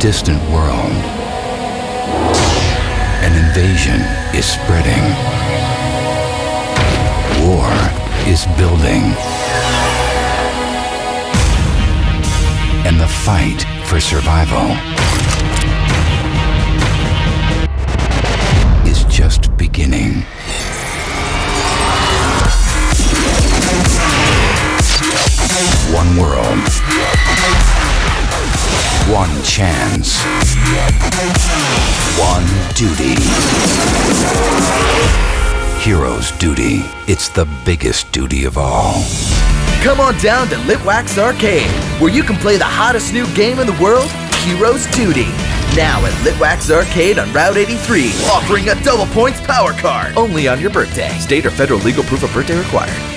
distant world, an invasion is spreading. War is building. And the fight for survival is just beginning. One world, one chance, one duty. Hero's duty. It's the biggest duty of all. Come on down to Litwak's Arcade, where you can play the hottest new game in the world, Hero's Duty. Now at Litwak's Arcade on Route 83, offering a double points power card. Only on your birthday. State or federal legal proof of birthday required.